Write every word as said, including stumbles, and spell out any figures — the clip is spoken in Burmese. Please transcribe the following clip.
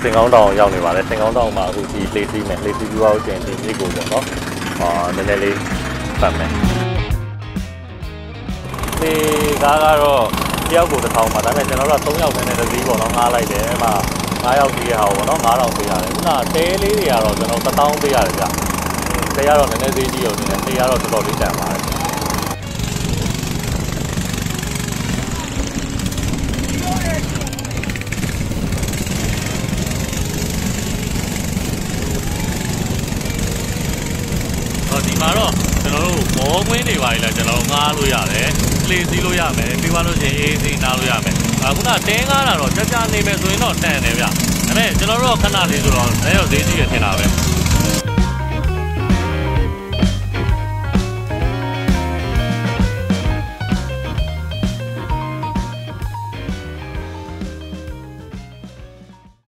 စင်ကောင်းတောင်ရောက်နေပါတယ်စင်ကောင်းတောင်မှာအခုဒီလေစီးမယ်လေစီးပြီးတော့ကျင်ဒီမြစ်ကိုပေါ့နော်အာနည်းနည်းလေးပတ်မယ်ဒီကားကတော့တယောက်ကိုတစ်ထောင်ပါဒါပေမဲ့ကျွန်တော်တို့ကသုံးယောက်နဲ့တစ်စီးပေါ့နော်ငားလိုက်တယ်အဲ့မှာငါးယောက်ကြီးရဲ့ဟာပေါ့နော်ငါးထောင်ပေးရတယ်ခုနတဲလေးတွေကတော့ကျွန်တော်တစ်ထောင်ပေးရတယ်ဗျတဲရတော့နည်းနည်းသေးကြီးရောနေတယ်တဲရတော့တော်တော်လေးတန်ပါတယ်ဒီမှာတော့ကျွန်တော်တို့မောကွင်းတွေပါလေကျွန်တော်တို့ငားလို့ရတယ်လေစီးလို့ရမယ်ပြီးသွားလို့ရှိရင်အေးစီးနားလို့ရမယ်အခုနတင်းကားတာတော့ကြာကြာနေမယ်ဆိုရင်တော့တန်တယ်ဗျဒါပေမဲ့ကျွန်တော်တို့ခဏလေးဆိုတော့လည်းရောဈေးကြီးရထင်တာပဲ